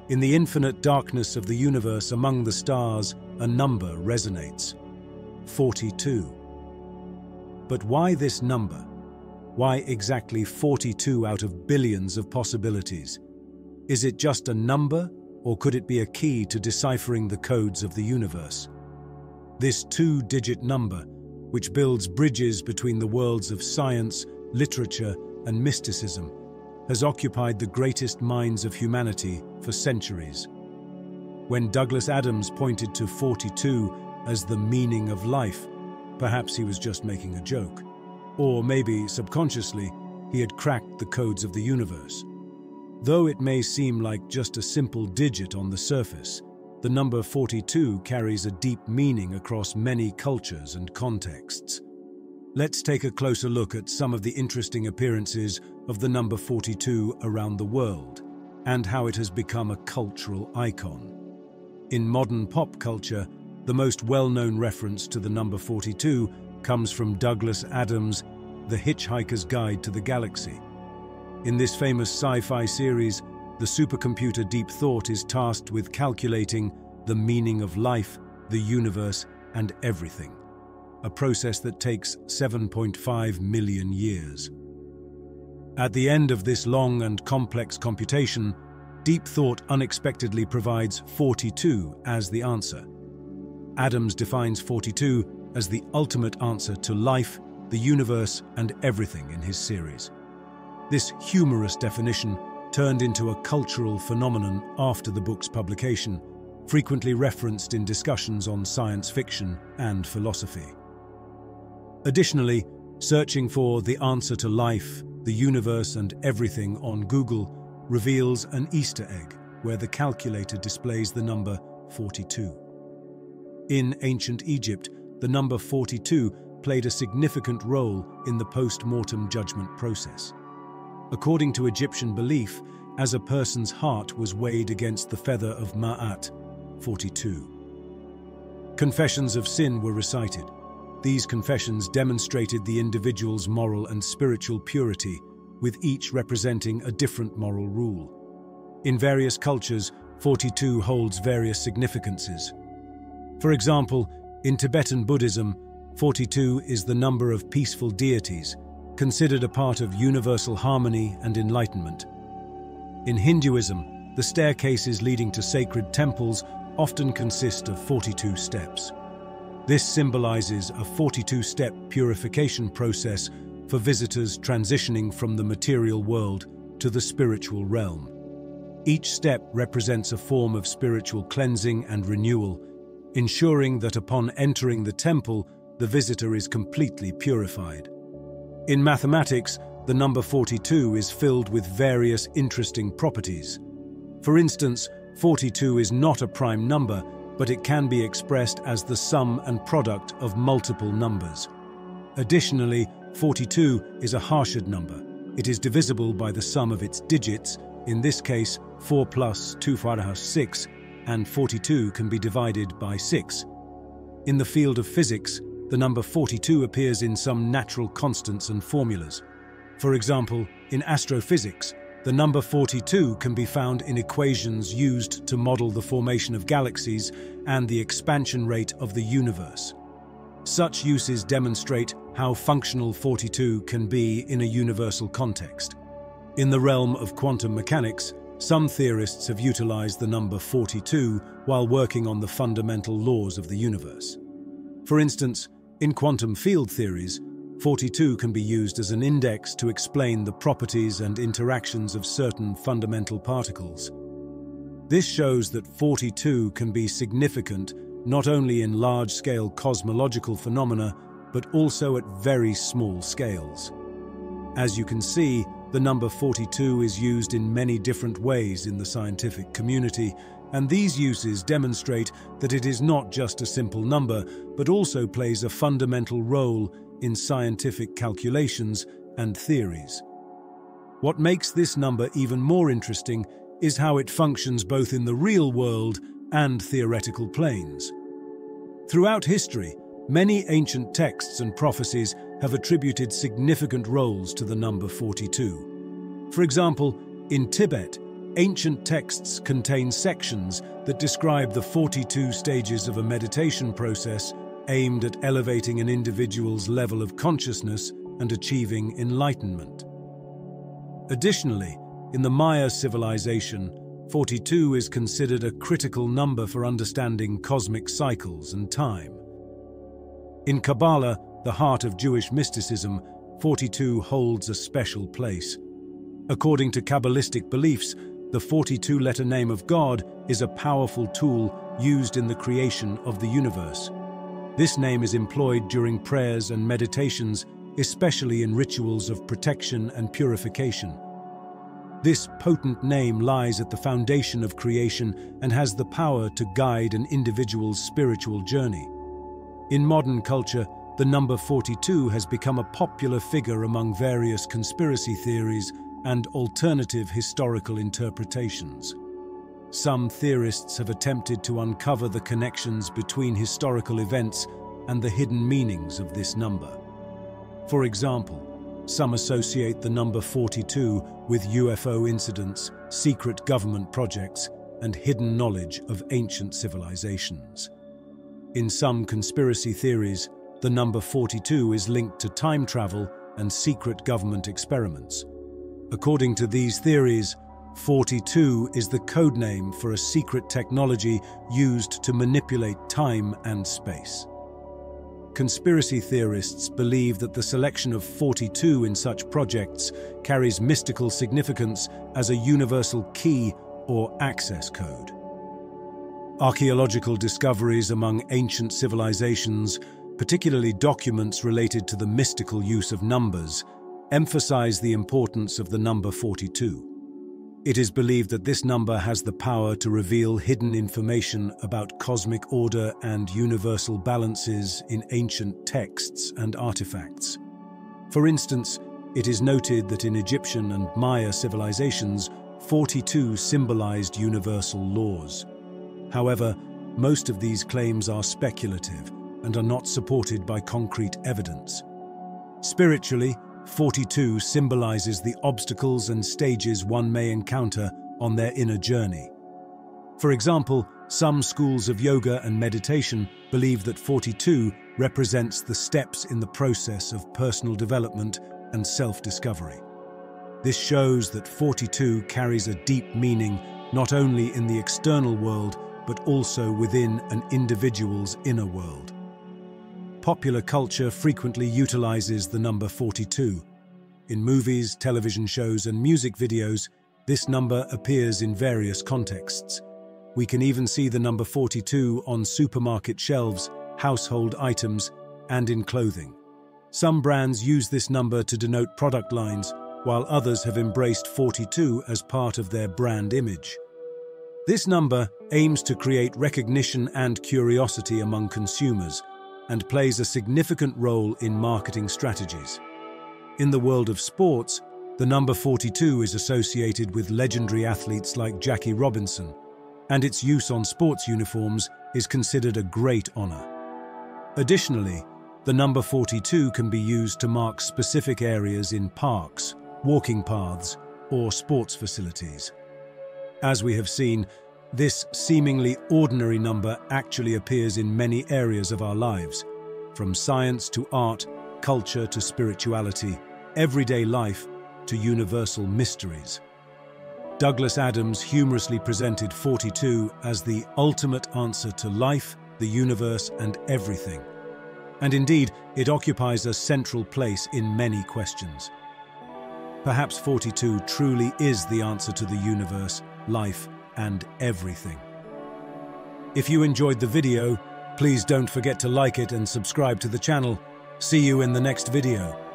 In the infinite darkness of the universe among the stars, a number resonates: 42. But why this number? Why exactly 42 out of billions of possibilities? Is it just a number, or could it be a key to deciphering the codes of the universe? This two-digit number, which builds bridges between the worlds of science, literature, and mysticism, has occupied the greatest minds of humanity for centuries. When Douglas Adams pointed to 42 as the meaning of life, perhaps he was just making a joke. Or maybe, subconsciously, he had cracked the codes of the universe. Though it may seem like just a simple digit on the surface, the number 42 carries a deep meaning across many cultures and contexts. Let's take a closer look at some of the interesting appearances of the number 42 around the world, and how it has become a cultural icon. In modern pop culture, the most well-known reference to the number 42 comes from Douglas Adams' The Hitchhiker's Guide to the Galaxy. In this famous sci-fi series, the supercomputer Deep Thought is tasked with calculating the meaning of life, the universe, and everything, a process that takes 7.5 million years. At the end of this long and complex computation, Deep Thought unexpectedly provides 42 as the answer. Adams defines 42 as the ultimate answer to life, the universe, and everything in his series. This humorous definition turned into a cultural phenomenon after the book's publication, frequently referenced in discussions on science fiction and philosophy. Additionally, searching for the answer to life, the universe, and everything on Google reveals an Easter egg where the calculator displays the number 42. In ancient Egypt, the number 42 played a significant role in the post-mortem judgment process. According to Egyptian belief, as a person's heart was weighed against the feather of Ma'at, 42. Confessions of sin were recited. These confessions demonstrated the individual's moral and spiritual purity, with each representing a different moral rule. In various cultures, 42 holds various significances. For example, in Tibetan Buddhism, 42 is the number of peaceful deities, considered a part of universal harmony and enlightenment. In Hinduism, the staircases leading to sacred temples often consist of 42 steps. This symbolizes a 42-step purification process for visitors transitioning from the material world to the spiritual realm. Each step represents a form of spiritual cleansing and renewal, ensuring that upon entering the temple, the visitor is completely purified. In mathematics, the number 42 is filled with various interesting properties. For instance, 42 is not a prime number, but it can be expressed as the sum and product of multiple numbers. Additionally, 42 is a Harshad number. It is divisible by the sum of its digits, in this case 4 plus 2 × 6, and 42 can be divided by 6. In the field of physics, the number 42 appears in some natural constants and formulas. For example, in astrophysics, the number 42 can be found in equations used to model the formation of galaxies and the expansion rate of the universe. Such uses demonstrate how functional 42 can be in a universal context. In the realm of quantum mechanics, some theorists have utilized the number 42 while working on the fundamental laws of the universe. For instance, in quantum field theories, 42 can be used as an index to explain the properties and interactions of certain fundamental particles. This shows that 42 can be significant not only in large-scale cosmological phenomena, but also at very small scales. As you can see, the number 42 is used in many different ways in the scientific community, and these uses demonstrate that it is not just a simple number, but also plays a fundamental role in scientific calculations and theories. What makes this number even more interesting is how it functions both in the real world and theoretical planes. Throughout history, many ancient texts and prophecies have attributed significant roles to the number 42. For example, in Tibet, Ancient texts contain sections that describe the 42 stages of a meditation process aimed at elevating an individual's level of consciousness and achieving enlightenment. Additionally, in the Maya civilization, 42 is considered a critical number for understanding cosmic cycles and time. In Kabbalah, the heart of Jewish mysticism, 42 holds a special place. According to Kabbalistic beliefs, the 42-letter name of God is a powerful tool used in the creation of the universe. This name is employed during prayers and meditations, especially in rituals of protection and purification. This potent name lies at the foundation of creation and has the power to guide an individual's spiritual journey. In modern culture, the number 42 has become a popular figure among various conspiracy theories and alternative historical interpretations. Some theorists have attempted to uncover the connections between historical events and the hidden meanings of this number. For example, some associate the number 42 with UFO incidents, secret government projects, and hidden knowledge of ancient civilizations. In some conspiracy theories, the number 42 is linked to time travel and secret government experiments. According to these theories, 42 is the codename for a secret technology used to manipulate time and space. Conspiracy theorists believe that the selection of 42 in such projects carries mystical significance as a universal key or access code. Archaeological discoveries among ancient civilizations, particularly documents related to the mystical use of numbers, emphasize the importance of the number 42. It is believed that this number has the power to reveal hidden information about cosmic order and universal balances in ancient texts and artifacts. For instance, it is noted that in Egyptian and Maya civilizations, 42 symbolized universal laws. However, most of these claims are speculative and are not supported by concrete evidence. Spiritually, 42 symbolizes the obstacles and stages one may encounter on their inner journey. For example, some schools of yoga and meditation believe that 42 represents the steps in the process of personal development and self-discovery. This shows that 42 carries a deep meaning not only in the external world but also within an individual's inner world. Popular culture frequently utilizes the number 42. In movies, television shows, and music videos, this number appears in various contexts. We can even see the number 42 on supermarket shelves, household items, and in clothing. Some brands use this number to denote product lines, while others have embraced 42 as part of their brand image. This number aims to create recognition and curiosity among consumers, and plays a significant role in marketing strategies. In the world of sports, the number 42 is associated with legendary athletes like Jackie Robinson, and its use on sports uniforms is considered a great honor. Additionally, the number 42 can be used to mark specific areas in parks, walking paths, or sports facilities. As we have seen, this seemingly ordinary number actually appears in many areas of our lives, from science to art, culture to spirituality, everyday life to universal mysteries. Douglas Adams humorously presented 42 as the ultimate answer to life, the universe, and everything. And indeed, it occupies a central place in many questions. Perhaps 42 truly is the answer to the universe, life, and everything. If you enjoyed the video, please don't forget to like it and subscribe to the channel. See you in the next video.